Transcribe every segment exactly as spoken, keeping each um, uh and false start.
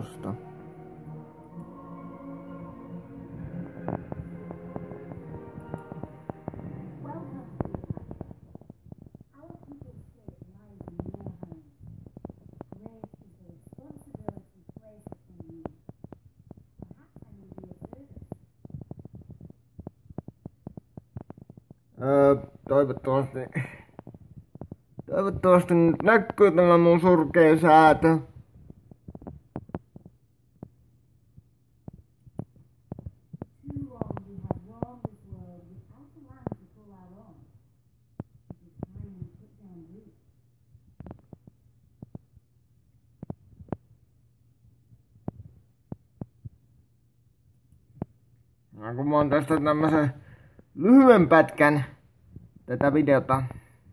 tosta. Öö, toivottavasti, toivottavasti nyt näkyy tämä mun surkea säätö. No, kun mä oon tästä tämmösen lyhyen pätkän tätä videota.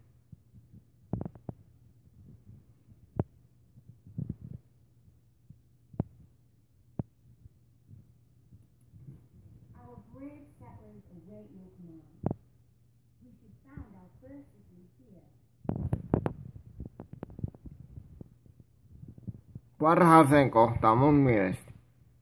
Parhaaseen kohtaan mun mielestä.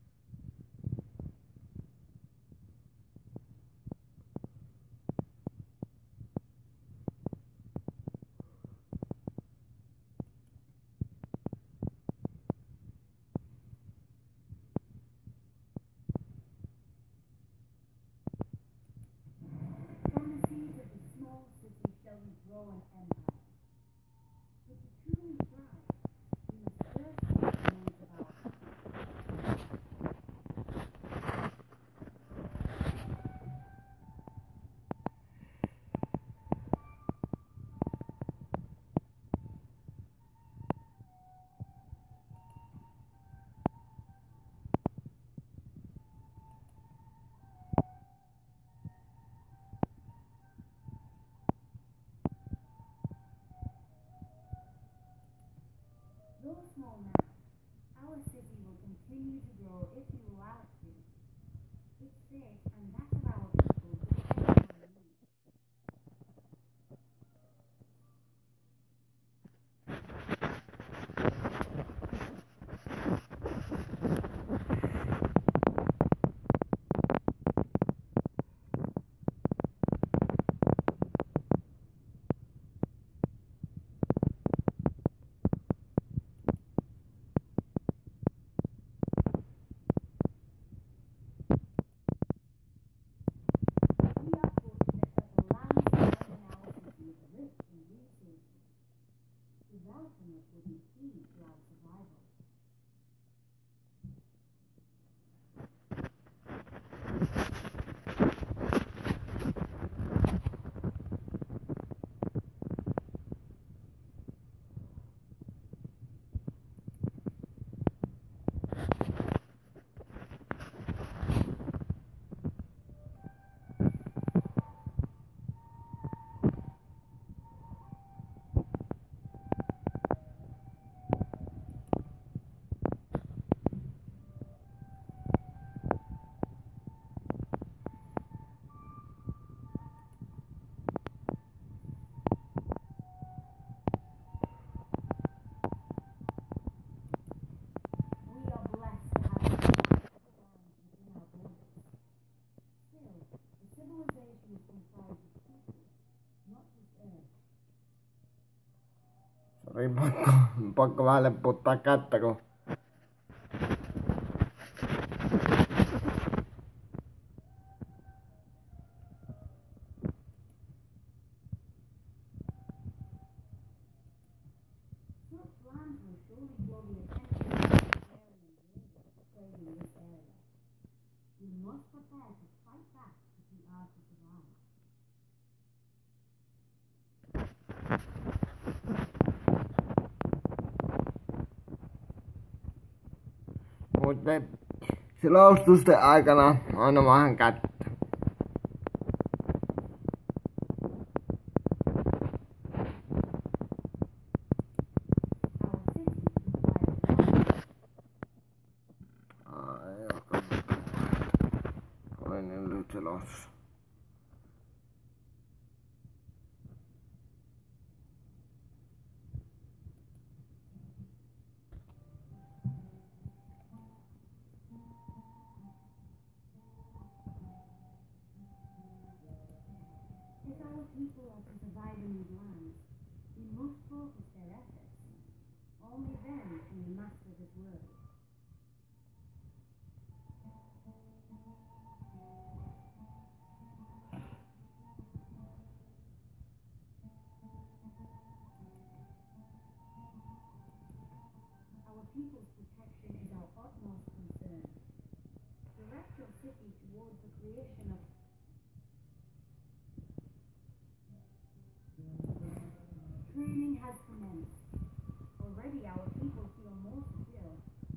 Though small now, our city will continue to grow if you allow it to. It's big, and that's of our people depends on you. Sori, pakko, pakko vähän leputtaa kättä, kun mutta selostusten aikana aina vähän kättä. Oli niin lyhyt selostus. people are to survive in these lands, we must focus their efforts. Only then can we master this world. Our people's protection is our utmost concern. Direct your city towards the creation of training has commenced. Already our people feel more secure.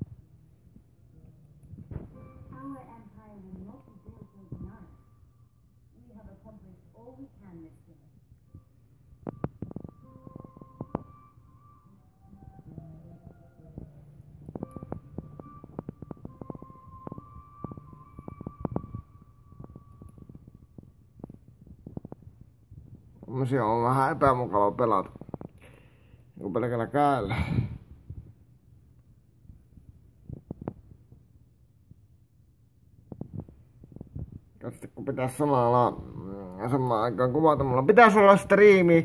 Our empire will not be built overnight. We have accomplished all we can this day. Semmosia on vähän epämukava pelata. Niinku pelkällä kädellä. Katsotaan kun pitäis samalla samaan aikaan kuvata. Mulla pitäis olla striimi.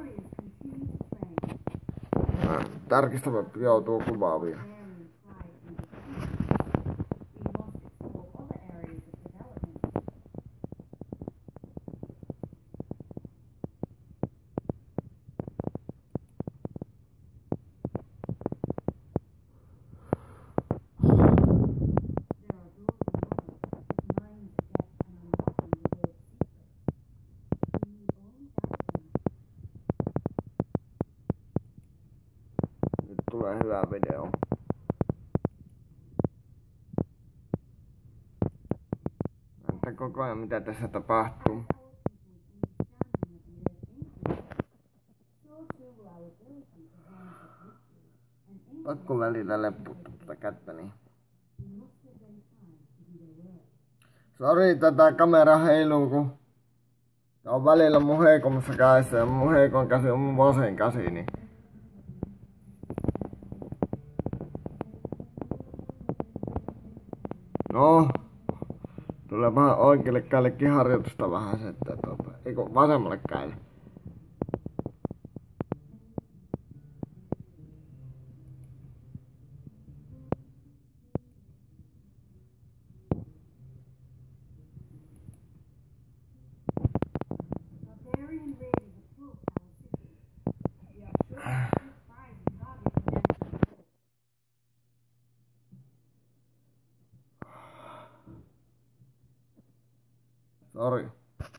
Tarkista joutuu kuvaa vielä. Tulee hyvä video. Näyttää koko ajan mitä tässä tapahtuu. Pakko välillä lepputtaa tätä kättä niin. Sori tätä kamera heiluu kun tää on välillä mun heikommassa kädessä ja mun heikon käsi on mun vasen käsi niin. No, tulee vähän oikealle kädellekin harjoitusta vähän se, että tuota, eikö vasemmalle kädelle. Sorry.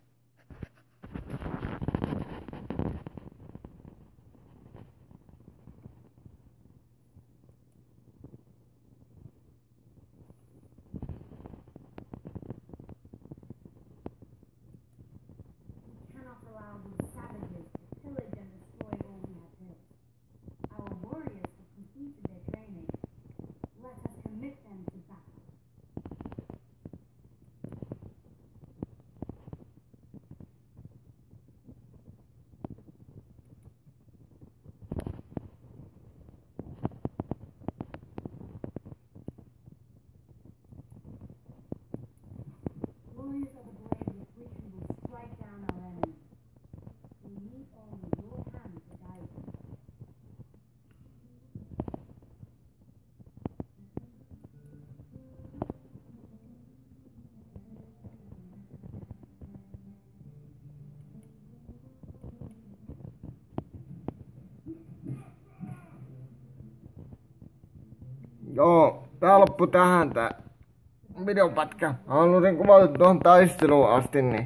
Joo, tää loppu tähän tää videopätkä. Halusin kuvata tuohon taisteluun asti, niin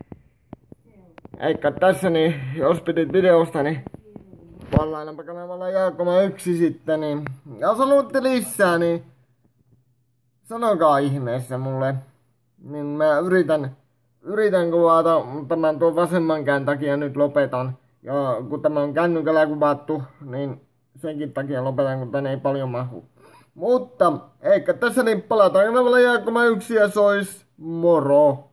eikä tässä niin, jos pidit videosta, niin vallainapa kanavalla Jaakoma yksi sitten, niin jos haluatte lisää, niin sanokaa ihmeessä mulle. Niin mä yritän, yritän kuvata, mutta mä tuon vasemman käden takia nyt lopetan. Ja kun tämä on kännykällä kuvattu, niin senkin takia lopetan, kun tänne ei paljon mahu. Mutta eikä tässä niin palataan kanavalla Jaakoma yksi ja sois moro!